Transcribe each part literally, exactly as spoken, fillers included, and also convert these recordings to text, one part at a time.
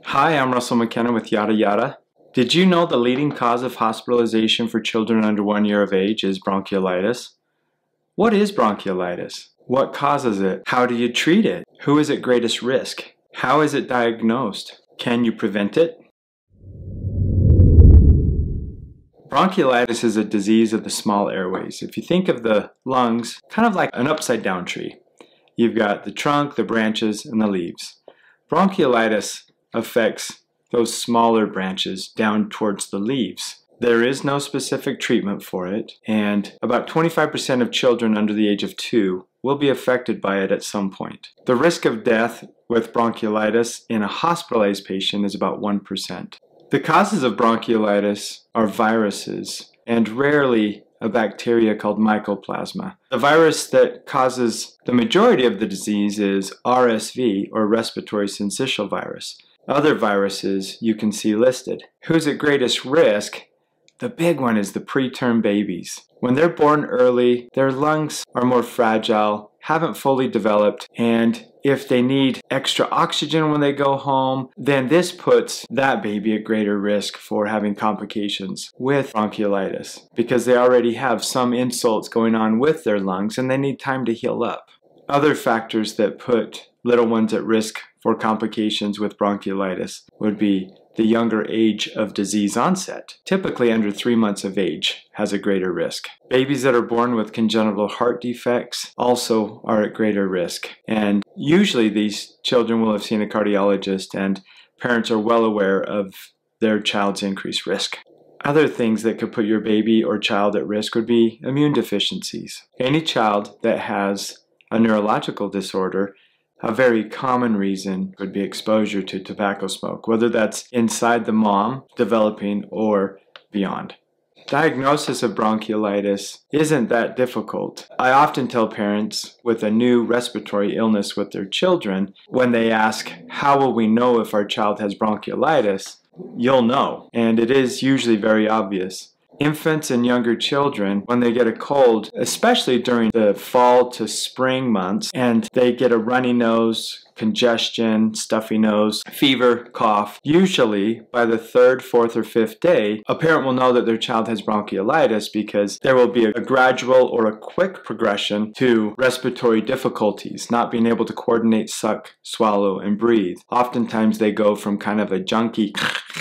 Hi, I'm Russel McKenna with YADAYADA. Did you know the leading cause of hospitalization for children under one year of age is bronchiolitis? What is bronchiolitis? What causes it? How do you treat it? Who is at greatest risk? How is it diagnosed? Can you prevent it? Bronchiolitis is a disease of the small airways. If you think of the lungs, kind of like an upside down tree. You've got the trunk, the branches, and the leaves. Bronchiolitis affects those smaller branches down towards the leaves. There is no specific treatment for it, and about twenty-five percent of children under the age of two will be affected by it at some point. The risk of death with bronchiolitis in a hospitalized patient is about one percent. The causes of bronchiolitis are viruses, and rarely a bacteria called mycoplasma. The virus that causes the majority of the disease is R S V, or respiratory syncytial virus. Other viruses you can see listed. Who's at greatest risk? The big one is the preterm babies. When they're born early, their lungs are more fragile, haven't fully developed, and if they need extra oxygen when they go home, then this puts that baby at greater risk for having complications with bronchiolitis because they already have some insults going on with their lungs and they need time to heal up. Other factors that put little ones at risk for complications with bronchiolitis would be the younger age of disease onset. Typically under three months of age has a greater risk. Babies that are born with congenital heart defects also are at greater risk. And usually these children will have seen a cardiologist and parents are well aware of their child's increased risk. Other things that could put your baby or child at risk would be immune deficiencies. Any child that has a neurological disorder, a very common reason would be exposure to tobacco smoke, whether that's inside the mom developing or beyond. Diagnosis of bronchiolitis isn't that difficult. I often tell parents with a new respiratory illness with their children, when they ask, how will we know if our child has bronchiolitis? You'll know, and it is usually very obvious. Infants and younger children, when they get a cold, especially during the fall to spring months, and they get a runny nose, congestion, stuffy nose, fever, cough, usually by the third, fourth, or fifth day, a parent will know that their child has bronchiolitis because there will be a gradual or a quick progression to respiratory difficulties, not being able to coordinate, suck, swallow, and breathe. Oftentimes they go from kind of a junky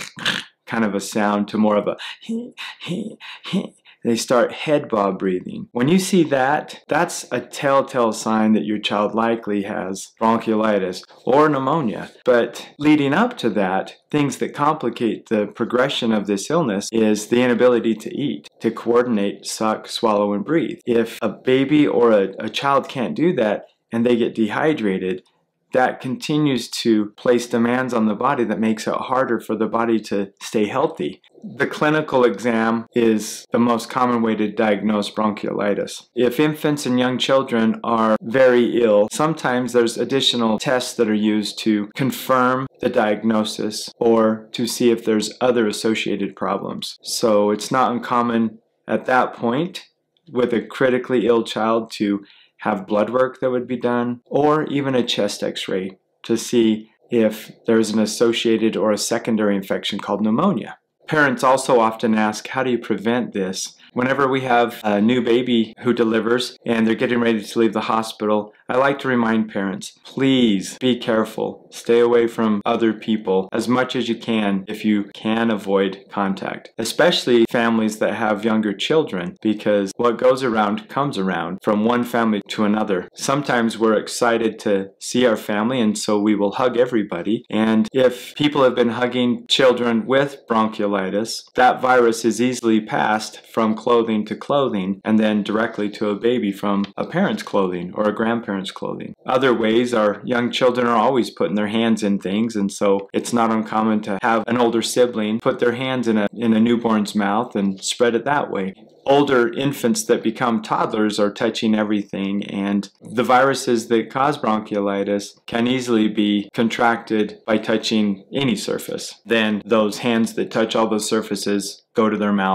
kind of a sound to more of a he, he, he. They start head bob breathing. When you see that, that's a telltale sign that your child likely has bronchiolitis or pneumonia. But leading up to that, things that complicate the progression of this illness is the inability to eat, to coordinate, suck, swallow, and breathe. If a baby or a, a child can't do that and they get dehydrated, that continues to place demands on the body that makes it harder for the body to stay healthy. The clinical exam is the most common way to diagnose bronchiolitis. If infants and young children are very ill, sometimes there's additional tests that are used to confirm the diagnosis or to see if there's other associated problems. So it's not uncommon at that point with a critically ill child to have blood work that would be done, or even a chest x-ray to see if there's an associated or a secondary infection called pneumonia. Parents also often ask, how do you prevent this? Whenever we have a new baby who delivers and they're getting ready to leave the hospital, I like to remind parents, please be careful. Stay away from other people as much as you can if you can avoid contact, especially families that have younger children, because what goes around comes around from one family to another. Sometimes we're excited to see our family and so we will hug everybody, and if people have been hugging children with bronchiolitis, that virus is easily passed from clothing to clothing and then directly to a baby from a parent's clothing or a grandparent's clothing. Other ways are young children are always putting their hands in things, and so it's not uncommon to have an older sibling put their hands in a, in a newborn's mouth and spread it that way. Older infants that become toddlers are touching everything, and the viruses that cause bronchiolitis can easily be contracted by touching any surface. Then those hands that touch all those surfaces go to their mouth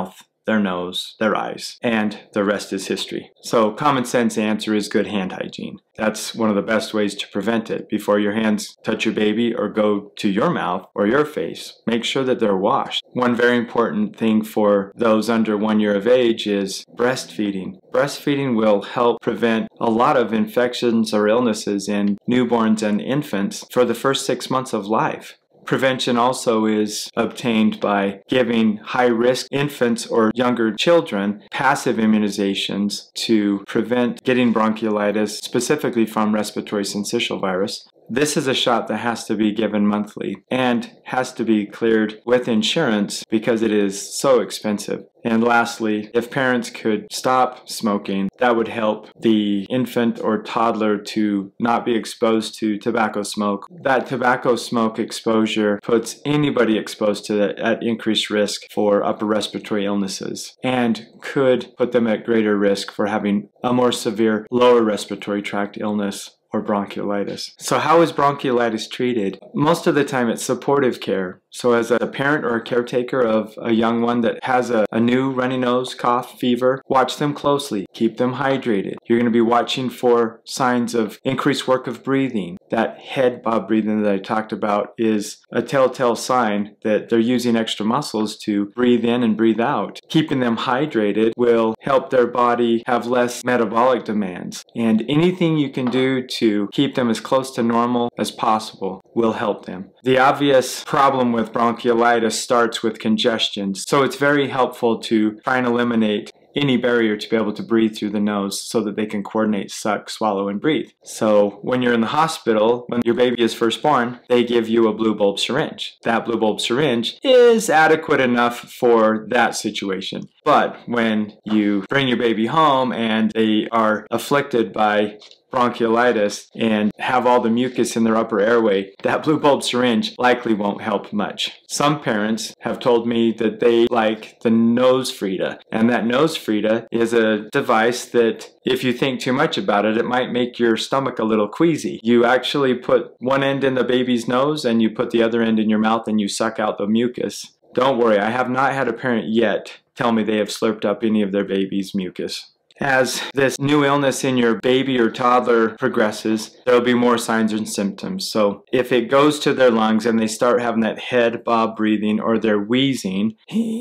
their nose, their eyes, and the rest is history. So common sense answer is good hand hygiene. That's one of the best ways to prevent it. Before your hands touch your baby or go to your mouth or your face, make sure that they're washed. One very important thing for those under one year of age is breastfeeding. Breastfeeding will help prevent a lot of infections or illnesses in newborns and infants for the first six months of life. Prevention also is obtained by giving high-risk infants or younger children passive immunizations to prevent getting bronchiolitis, specifically from respiratory syncytial virus. This is a shot that has to be given monthly and has to be cleared with insurance because it is so expensive. And lastly, if parents could stop smoking, that would help the infant or toddler to not be exposed to tobacco smoke. That tobacco smoke exposure puts anybody exposed to that at increased risk for upper respiratory illnesses and could put them at greater risk for having a more severe lower respiratory tract illness or bronchiolitis. So how is bronchiolitis treated? Most of the time it's supportive care. So as a parent or a caretaker of a young one that has a, a new runny nose, cough, fever, watch them closely. Keep them hydrated. You're going to be watching for signs of increased work of breathing. That head bob breathing that I talked about is a telltale sign that they're using extra muscles to breathe in and breathe out. Keeping them hydrated will help their body have less metabolic demands. And anything you can do to keep them as close to normal as possible will help them. The obvious problem with bronchiolitis starts with congestion, so it's very helpful to try and eliminate any barrier to be able to breathe through the nose so that they can coordinate, suck, swallow, and breathe. So when you're in the hospital, when your baby is first born, they give you a blue bulb syringe. That blue bulb syringe is adequate enough for that situation. But when you bring your baby home and they are afflicted by bronchiolitis and have all the mucus in their upper airway, that blue bulb syringe likely won't help much. Some parents have told me that they like the nose Frida, and that nose Frida is a device that if you think too much about it, it might make your stomach a little queasy. You actually put one end in the baby's nose and you put the other end in your mouth and you suck out the mucus. Don't worry, I have not had a parent yet tell me they have slurped up any of their baby's mucus. As this new illness in your baby or toddler progresses, there will be more signs and symptoms. So if it goes to their lungs and they start having that head bob breathing or they're wheezing,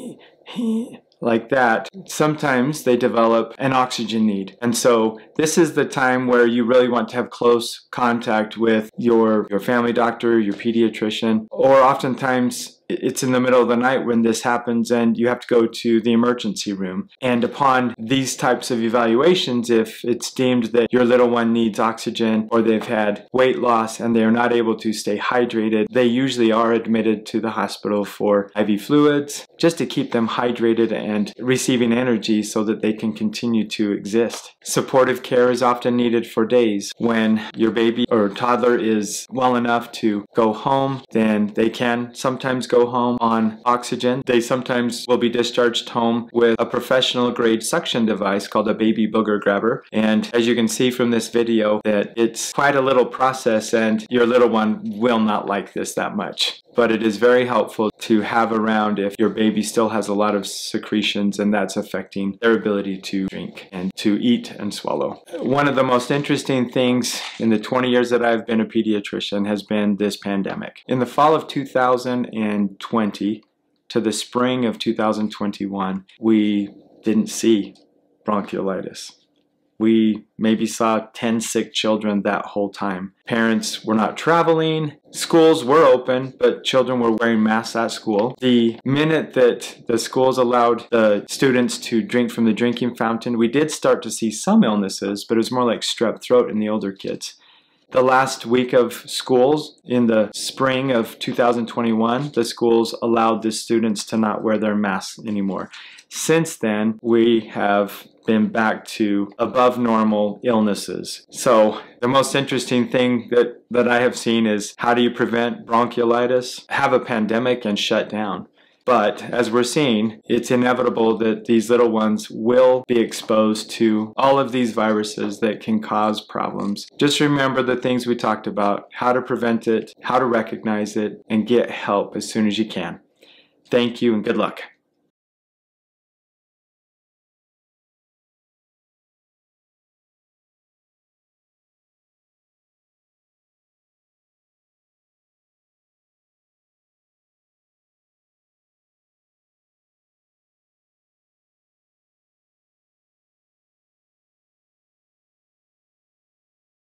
like that, sometimes they develop an oxygen need. And so this is the time where you really want to have close contact with your, your family doctor, your pediatrician, or oftentimes it's in the middle of the night when this happens and you have to go to the emergency room. And upon these types of evaluations, if it's deemed that your little one needs oxygen or they've had weight loss and they are not able to stay hydrated, they usually are admitted to the hospital for I V fluids just to keep them hydrated and receiving energy so that they can continue to exist. Supportive care is often needed for days. When your baby or toddler is well enough to go home, then they can sometimes go home on oxygen. They sometimes will be discharged home with a professional grade suction device called a baby booger grabber. And as you can see from this video, that it's quite a little process and your little one will not like this that much. But it is very helpful to have around if your baby still has a lot of secretions and that's affecting their ability to drink and to eat and swallow. One of the most interesting things in the twenty years that I've been a pediatrician has been this pandemic. In the fall of two thousand twenty to the spring of two thousand twenty-one, we didn't see bronchiolitis. We maybe saw ten sick children that whole time. Parents were not traveling. Schools were open, but children were wearing masks at school. The minute that the schools allowed the students to drink from the drinking fountain, we did start to see some illnesses, but it was more like strep throat in the older kids. The last week of schools in the spring of two thousand twenty-one, the schools allowed the students to not wear their masks anymore. Since then, we have been back to above normal illnesses. So the most interesting thing that, that I have seen is how do you prevent bronchiolitis? Have a pandemic and shut down. But as we're seeing, it's inevitable that these little ones will be exposed to all of these viruses that can cause problems. Just remember the things we talked about, how to prevent it, how to recognize it, and get help as soon as you can. Thank you and good luck.